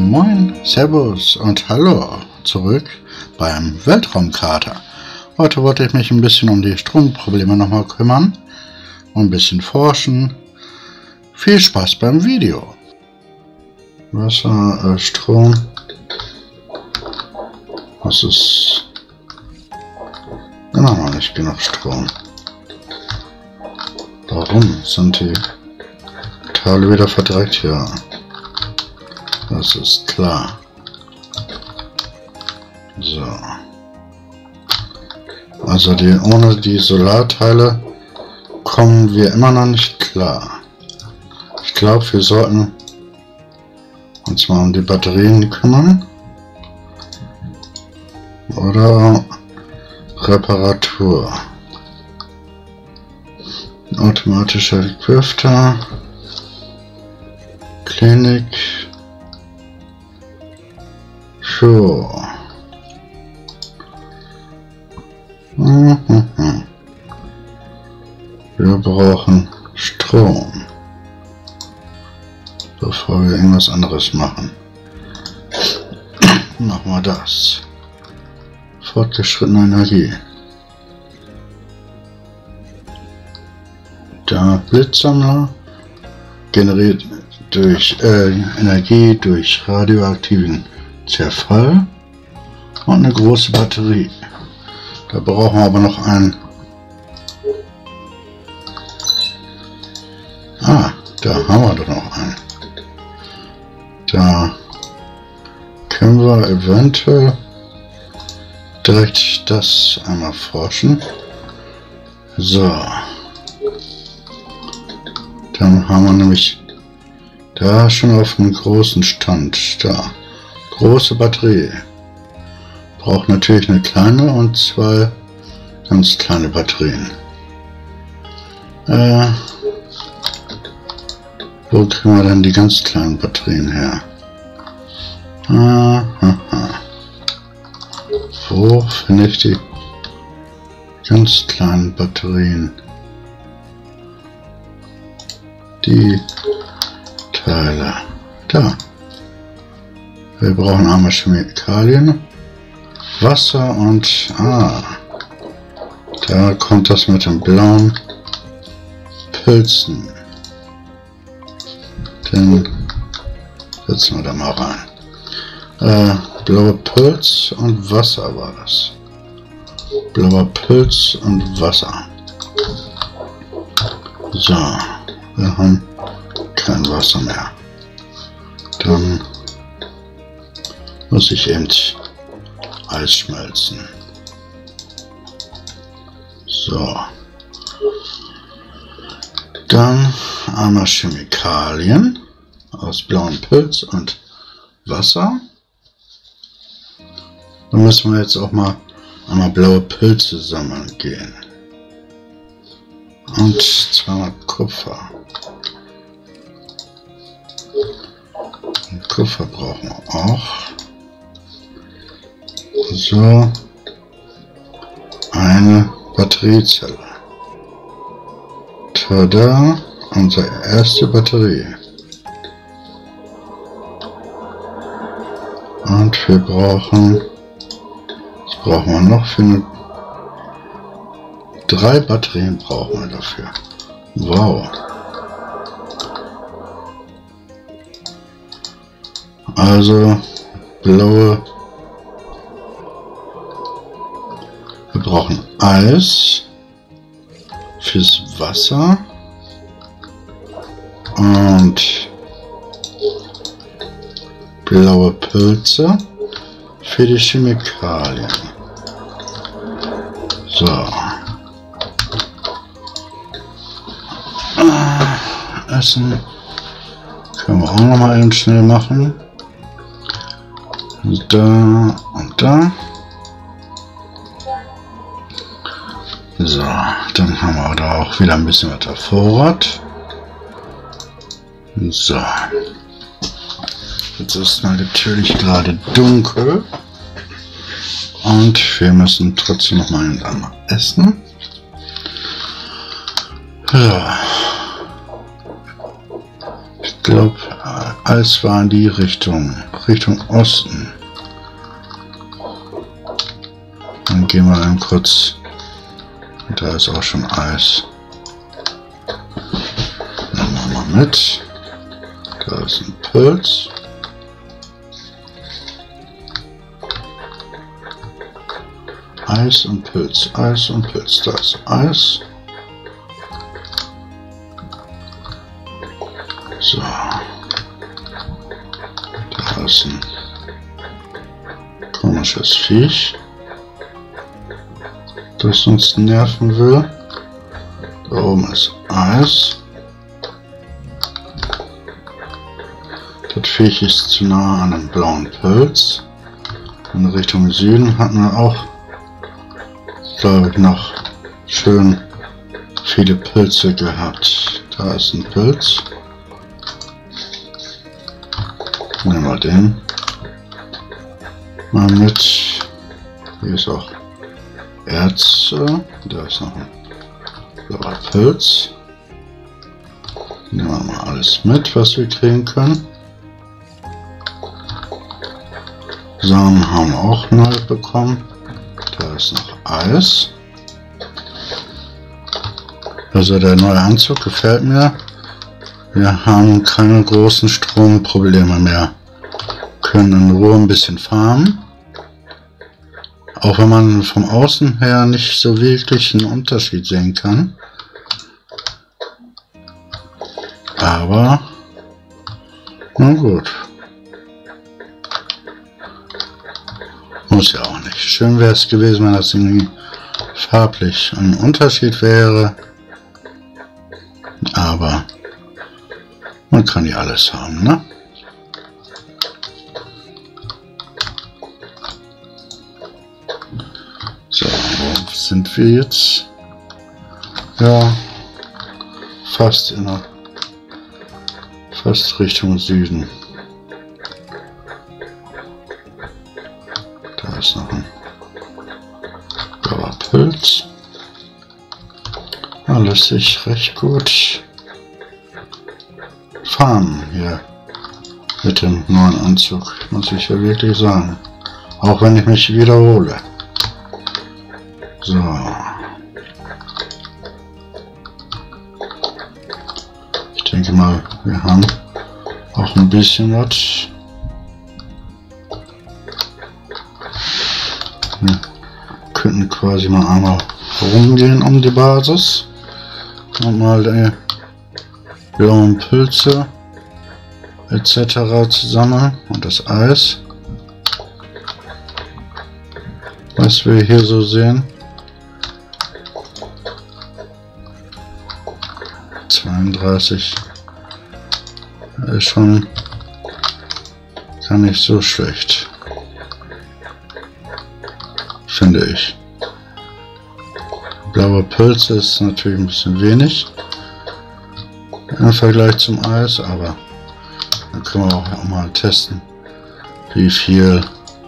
Moin, Servus und Hallo zurück beim Weltraumkater. Heute wollte ich mich ein bisschen um die Stromprobleme nochmal kümmern und ein bisschen forschen. Viel Spaß beim Video. Wasser, Strom. Das ist immer noch nicht genug Strom. Warum sind die Teile wieder verdreckt? Ja, das ist klar. So. Also ohne die Solarteile kommen wir immer noch nicht klar. Ich glaube, wir sollten uns mal um die Batterien kümmern. Oder Reparatur. Automatischer Lüfter. Klinik. So. Wir brauchen Strom, bevor wir irgendwas anderes machen. Machen wir das. Fortgeschrittene Energie. Der Blitzsammler generiert durch Energie durch radioaktiven Zerfall und eine große Batterie. Da brauchen wir aber noch einen. Da haben wir doch noch einen. Da können wir eventuell direkt das einmal forschen. So. Dann haben wir nämlich da schon auf einem großen Stand. Da. Große Batterie. Braucht natürlich eine kleine und zwei ganz kleine Batterien. Wo kriegen wir denn die ganz kleinen Batterien her? Wo finde ich die ganz kleinen Batterien? Die Teile. Da. Wir brauchen einmal Chemikalien, Wasser und da kommt das mit den blauen Pilzen. Den setzen wir da mal rein. Blauer Pilz und Wasser war das. Blauer Pilz und Wasser. So, wir haben kein Wasser mehr. Dann muss ich eben Eis schmelzen. So. Dann einmal Chemikalien aus blauem Pilz und Wasser. Dann müssen wir jetzt auch mal einmal blaue Pilze sammeln gehen. Und zweimal Kupfer. Und Kupfer brauchen wir auch. So. Eine Batteriezelle. Tada, unsere erste Batterie. Und wir brauchen, was brauchen wir noch für eine, 3 Batterien brauchen wir dafür. Wow. Also blaue, wir brauchen Eis fürs Wasser und blaue Pilze für die Chemikalien. So. Essen können wir auch noch mal eben schnell machen. Da und da. So, dann haben wir da auch wieder ein bisschen weiter Vorrat. So. Jetzt ist natürlich gerade dunkel. Und wir müssen trotzdem noch mal einmal essen. Ja. Ich glaube, alles war in die Richtung Richtung Osten. Dann gehen wir dann kurz. Da ist auch schon Eis. Nehmen wir mal mit. Da ist ein Pilz. Eis und Pilz, Eis und Pilz. Da ist Eis. So. Da ist ein komisches Viech, das uns nerven will. Da oben ist Eis. Das Viech ist zu nah an einem blauen Pilz. In Richtung Süden hatten wir auch, glaube ich, noch schön viele Pilze gehabt. Da ist ein Pilz. Nehmen wir den mal mit. Hier ist auch Erze. Da ist noch ein blauer Pilz. Nehmen wir mal alles mit, was wir kriegen können. Samen haben wir auch neu bekommen. Da ist noch Eis. Also der neue Anzug gefällt mir. Wir haben keine großen Stromprobleme mehr. Können in Ruhe ein bisschen farmen. Auch wenn man vom Außen her nicht so wirklich einen Unterschied sehen kann. Aber, na gut. Muss ja auch nicht. Schön wäre es gewesen, wenn das irgendwie farblich ein Unterschied wäre. Aber man kann ja alles haben, ne? So, wo sind wir jetzt? Ja, fast Richtung Süden. Da ist noch ein blauer Pilz. Da lässt sich recht gut farmen hier mit dem neuen Anzug, muss ich ja wirklich sagen. Auch wenn ich mich wiederhole. So. Ich denke mal, wir haben auch ein bisschen was. Wir könnten quasi mal einmal rumgehen um die Basis und mal die blauen Pilze etc. zusammen und das Eis, was wir hier so sehen. 32 ist schon gar nicht so schlecht, finde ich. Blaue Pilze ist natürlich ein bisschen wenig im Vergleich zum Eis, aber dann können wir auch mal testen, wie viel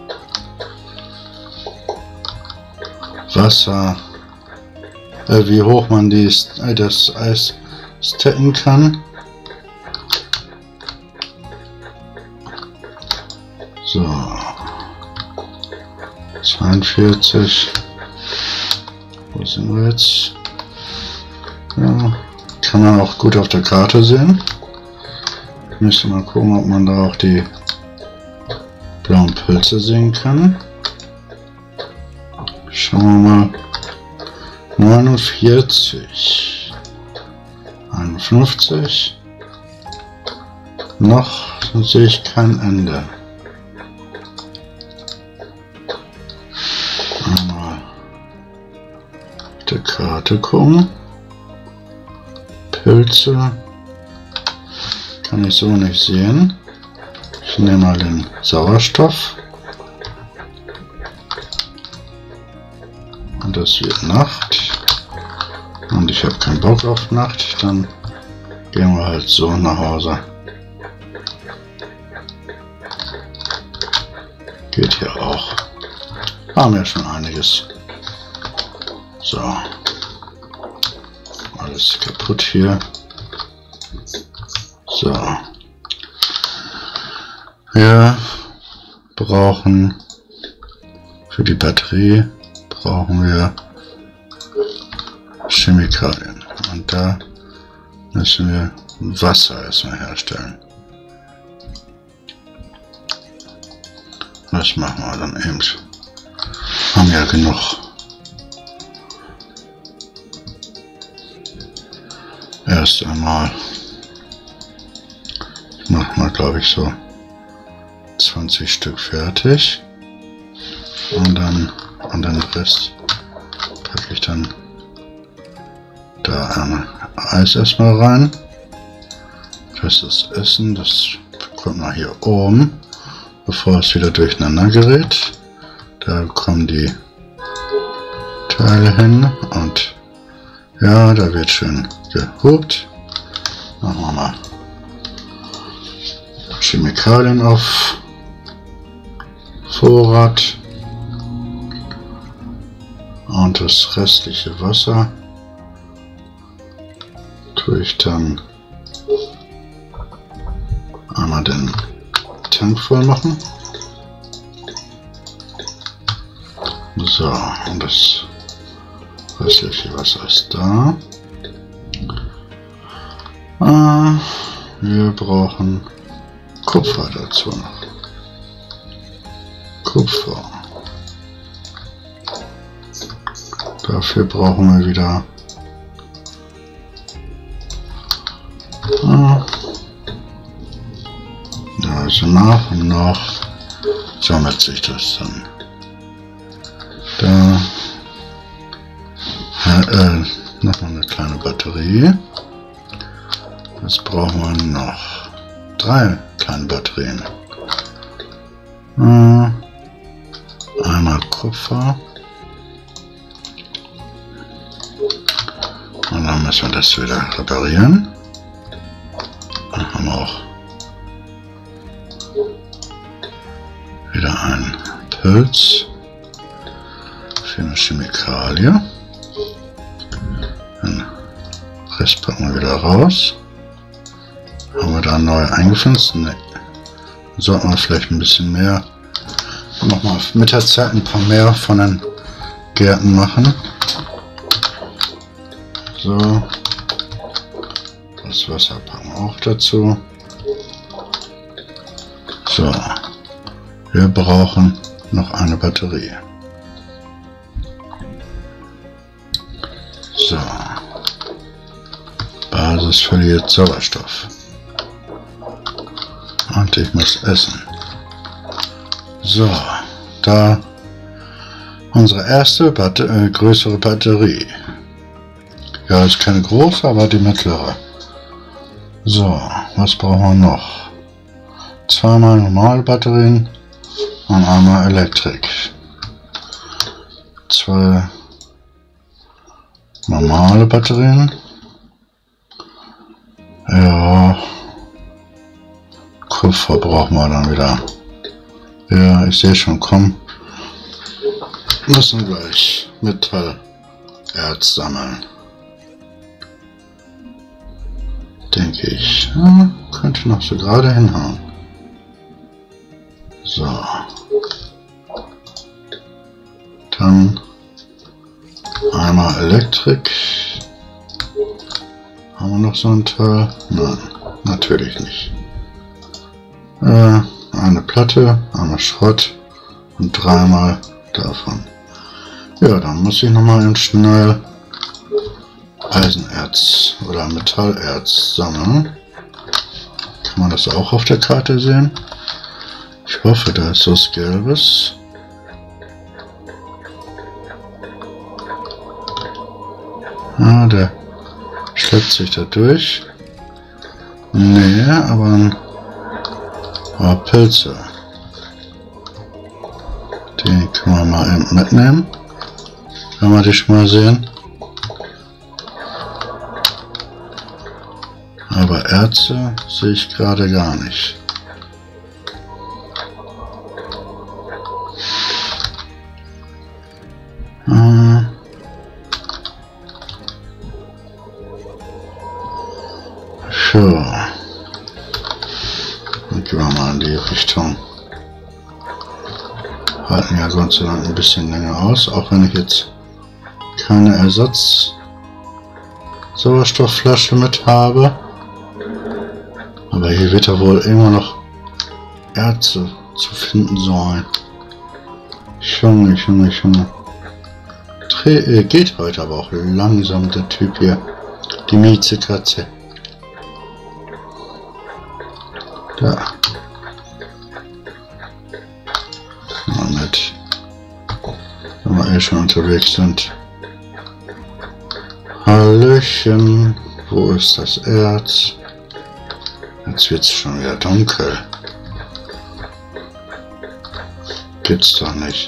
Wasser, wie hoch man das Eis stacken kann. So, 42. Wo sind wir jetzt? Ja, kann man auch gut auf der Karte sehen. Müsste mal gucken, ob man da auch die blauen Pilze sehen kann. Schauen wir mal. 49. 51. Noch sehe ich kein Ende. Einmal auf der Karte gucken. Pilze kann ich so nicht sehen. Ich nehme mal den Sauerstoff. Und das wird Nacht. Und ich habe keinen Bock auf Nacht, dann gehen wir halt so nach Hause. Geht hier auch. Haben ja schon einiges. So. Alles kaputt hier. So. Ja, brauchen für die Batterie brauchen wir Chemikalien. Und da müssen wir Wasser erstmal herstellen. Das machen wir dann eben. Haben ja genug. Erst einmal. Ich mache mal, glaube ich, so 20 Stück fertig. Und dann den Rest packe ich dann da ein Eis erstmal rein. Das ist das Essen, das kommt mal hier oben, bevor es wieder durcheinander gerät. Da kommen die Teile hin und ja, da wird schön gehupt. Machen wir mal Chemikalien auf Vorrat und das restliche Wasser tue ich dann einmal den Tank voll machen. So, und das restliche Wasser ist da. Wir brauchen Kupfer dazu noch. Kupfer. Dafür brauchen wir wieder also nach und nach sammelt sich das dann. Da nochmal eine kleine Batterie. Jetzt brauchen wir noch 3 kleine Batterien. Einmal Kupfer. Und dann müssen wir das wieder reparieren. Dann haben wir auch wieder ein Pilz für eine Chemikalie. Den Rest packen wir wieder raus. Haben wir da neu eingepflanzt? Ne. Sollten wir vielleicht ein bisschen mehr, nochmal mit der Zeit ein paar mehr von den Gärten machen. So, das Wasser packen wir auch dazu. So, wir brauchen noch eine Batterie. So, Basis verliert Sauerstoff. Und ich muss essen. So, da unsere erste größere Batterie. Ja, ist keine große, aber die mittlere. So, was brauchen wir noch? 2-mal normale Batterien und einmal Elektrik. 2 normale Batterien. Ja, Kupfer brauchen wir dann wieder. Ja, ich sehe schon, komm. Müssen gleich Metallerz sammeln. Denke ich. Ja, könnte noch so gerade hinhauen. So. Dann einmal Elektrik. Haben wir noch so ein Teil? Nein, natürlich nicht. Eine Platte, einmal Schrott und 3-mal davon. Ja, dann muss ich nochmal schnell Eisenerz oder Metallerz sammeln. Kann man das auch auf der Karte sehen? Ich hoffe, da ist was Gelbes. Ah, der schleppt sich da durch. Nee, aber Pilze. Die können wir mal eben mitnehmen. Wenn wir die schon mal sehen. Aber Erze sehe ich gerade gar nicht. So. Dann gehen wir mal in die Richtung. halten ja Gott sei Dank ein bisschen länger aus, auch wenn ich jetzt keine Ersatz-Sauerstoffflasche mit habe. Aber hier wird ja wohl immer noch Erze zu finden sein. Junge. Geht heute aber auch langsam, der Typ hier. Die Miezekatze. Da. Damit. Wenn wir schon unterwegs sind. Hallöchen. Wo ist das Erz? Jetzt wird es schon wieder dunkel. Gibt's doch nicht.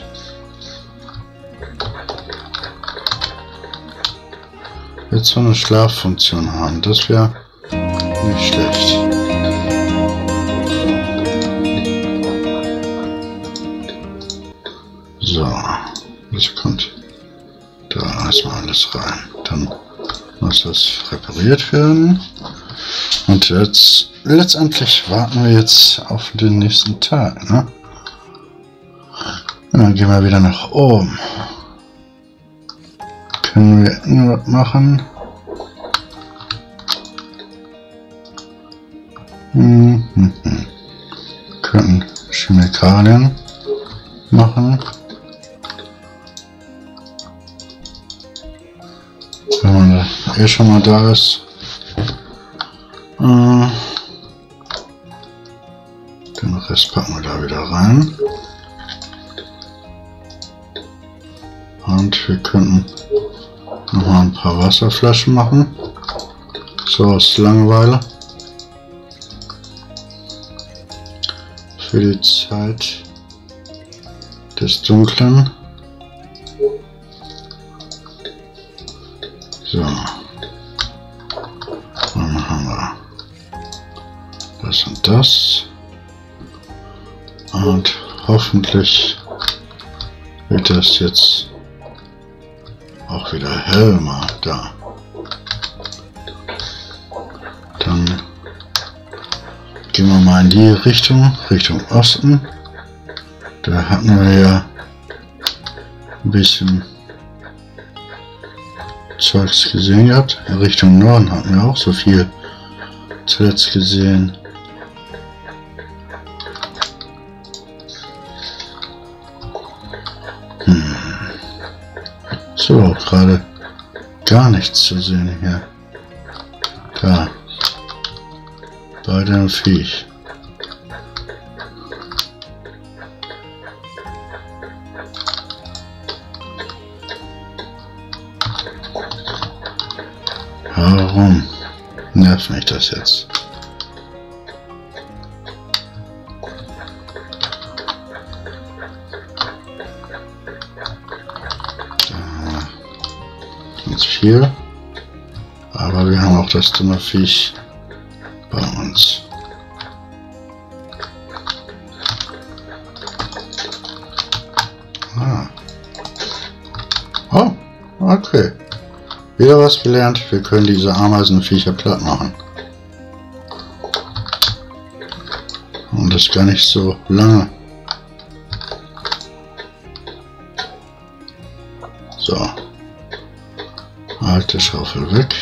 Jetzt so eine Schlaffunktion haben, das wäre nicht schlecht. So, das kommt da erstmal alles rein. Dann muss das repariert werden. Und jetzt letztendlich warten wir jetzt auf den nächsten Tag, ne? Und dann gehen wir wieder nach oben. Können wir irgendwas machen? Könnten Chemikalien machen. Wenn man da schon mal da ist. Den Rest packen wir da wieder rein. Und wir könnten noch mal ein paar Wasserflaschen machen. So aus Langeweile. Für die Zeit des Dunklen. So. Dann haben wir das und das. Und hoffentlich wird das jetzt auch wieder hell mal da. Dann gehen wir mal in die Richtung Osten. Da hatten wir ja ein bisschen Zeugs gesehen gehabt. In Richtung Norden hatten wir auch so viel zuletzt gesehen. So, gerade gar nichts zu sehen hier. Da. Bei dem Viech. Warum nervt mich das jetzt? Jetzt viel, aber wir haben auch das dumme Viech bei uns. Oh, okay. Wieder was gelernt. Wir können diese Ameisenviecher platt machen. Und das gar nicht so lange. So. Alte Schaufel weg.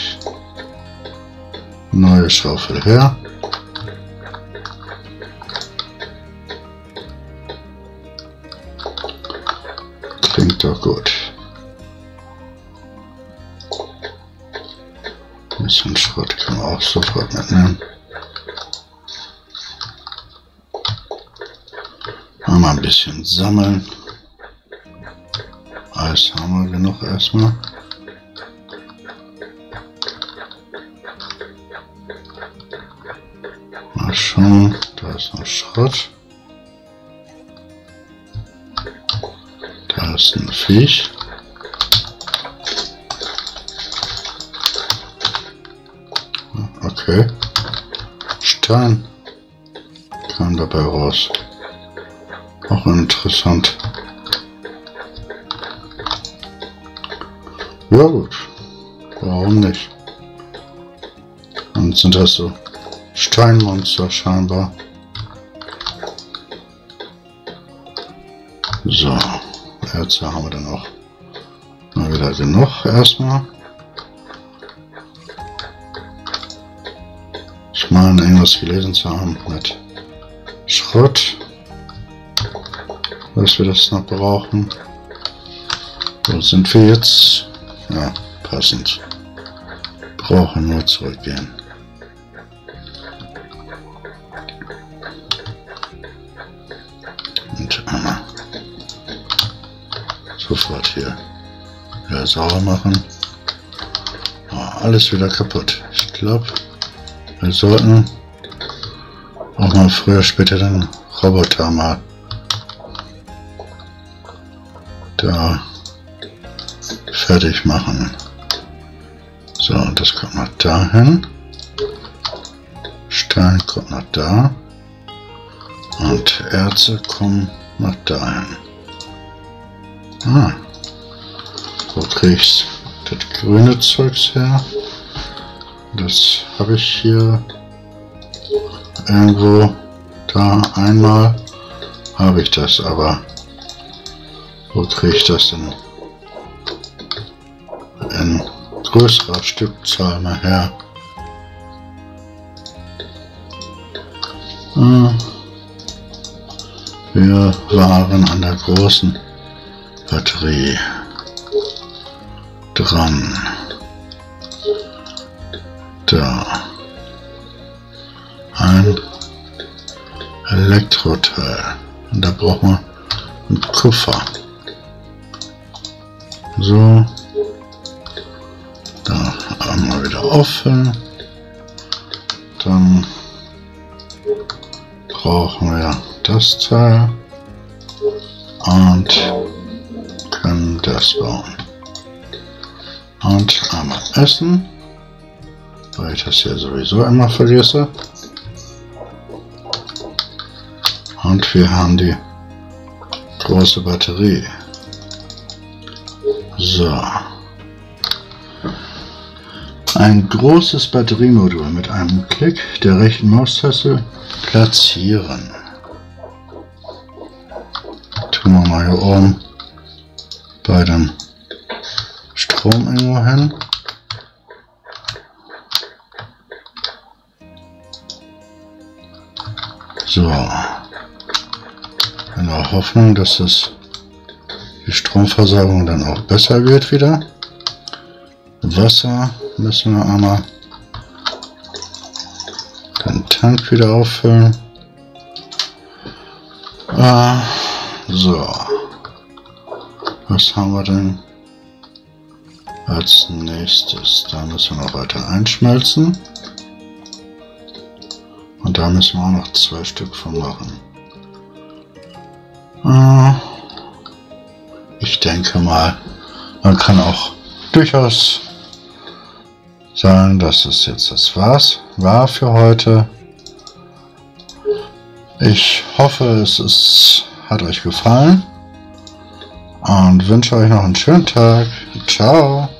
Neue Schaufel her. Klingt doch gut. Ein bisschen Schrott können wir auch sofort mitnehmen. Mal ein bisschen sammeln. Eis haben wir genug erstmal. Mal schauen, da ist noch Schrott. Da ist ein Viech. Okay. Stein kam dabei raus. Auch interessant. Ja gut. Warum nicht? Und sind das so Steinmonster scheinbar. So, Erze haben wir dann auch mal wieder genug erstmal. Ich meine, irgendwas gelesen zu haben mit Schrott, dass wir das noch brauchen. Wo sind wir jetzt? Ja, passend. Brauchen nur zurückgehen. Und einmal sofort hier wieder sauber machen. Oh, alles wieder kaputt. Ich glaube, wir sollten auch mal früher später den Roboter mal da fertig machen. So, das kommt nach dahin. Stein kommt nach da. Und Erze kommen nach dahin. Ah. Wo krieg ich das grüne Zeugs her? Das habe ich hier irgendwo. Da einmal habe ich das, aber wo kriege ich das denn in größerer Stückzahl mal her? Wir waren an der großen Batterie dran. Da. Ein Elektroteil. Und da brauchen wir einen Kupfer. So. Da einmal wieder auffüllen. Dann brauchen wir das Teil und können das bauen. Und einmal essen, weil ich das hier sowieso immer vergesse. Und wir haben die große Batterie. So. Ein großes Batteriemodul mit einem Klick der rechten Maustaste platzieren. Tun wir mal hier oben bei dem Strom irgendwo hin. So. In der Hoffnung, dass die Stromversorgung dann auch besser wird wieder. Wasser müssen wir einmal den Tank wieder auffüllen. So. Was haben wir denn als nächstes? Da müssen wir noch weiter einschmelzen. Und da müssen wir auch noch 2 Stück von machen. Ich denke mal, man kann auch durchaus sagen, dass es jetzt das war für heute. Ich hoffe, es hat euch gefallen und wünsche euch noch einen schönen Tag. Ciao!